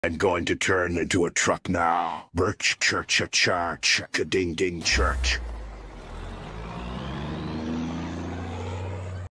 I'm going to turn into a truck now. Birch church a church, a ding ding church.